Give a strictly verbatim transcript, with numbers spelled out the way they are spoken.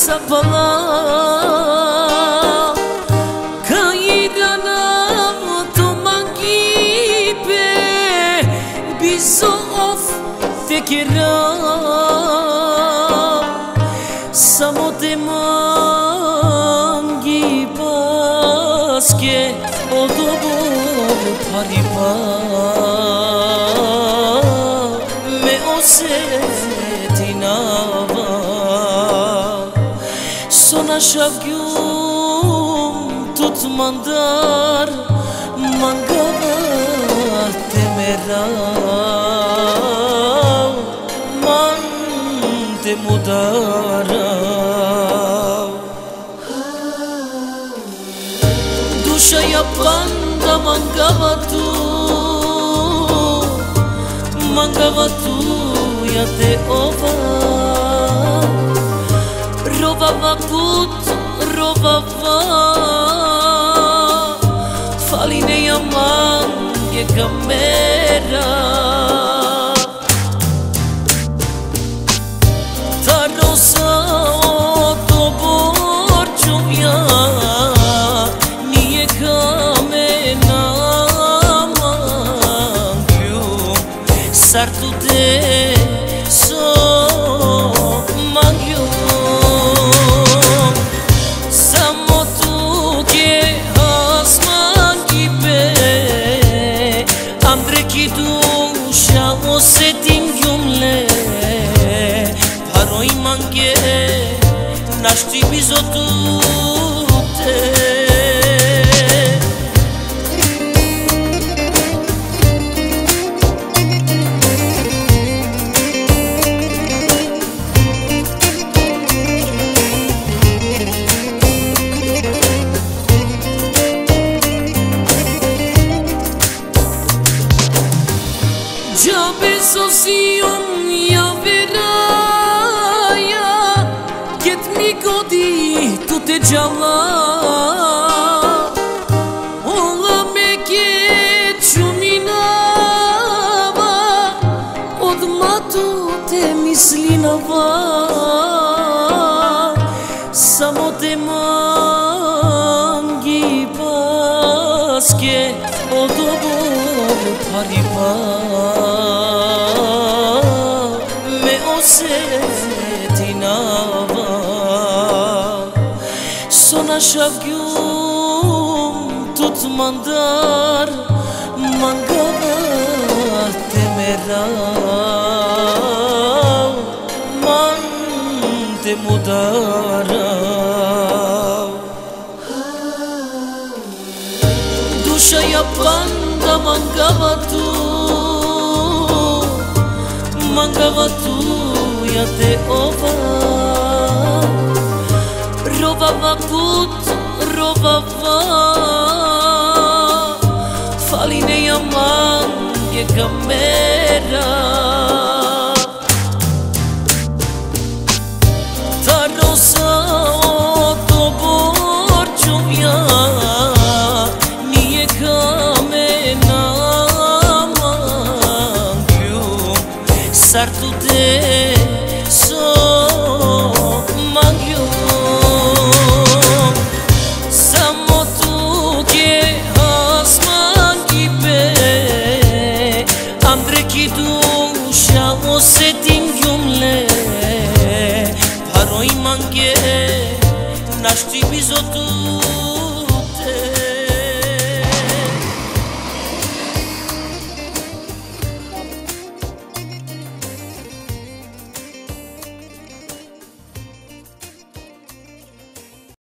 sapala Kaidana tomangipe Bizo of tekera Samote mangi paske Odobo paripa Me osetinava Sona shavgyum tut mandar Mangava temera Man te mudara Dusha yapanda mangava tu Mangava tu ya te ova Rovava put, rovava Faline yamange kamera Tarosa oto borçum ya Niye kamena mangyum Sartu de so mangyum Osetim gyumle Paroi mange Nashti bizotute Jabe sosium ja veraja Ket mi godi tu te gjalla Ola me ke čuminava Odma tu te mislinava Samo te mangi paske Odobo paripa Me osetinava Sona shavgyum tut mandar Mangava temera Man te mudara Dusha yapanda mangava tu Mangava tu ja te ova Rovava put, rovava Faline yamange kamera Tarosa oto borçum ya Niye kamena mangyum Sartu de so mangyum Samo tu ke asmangipe Andre ki dusha osetim gyumle Paroi mange Nashti bizotute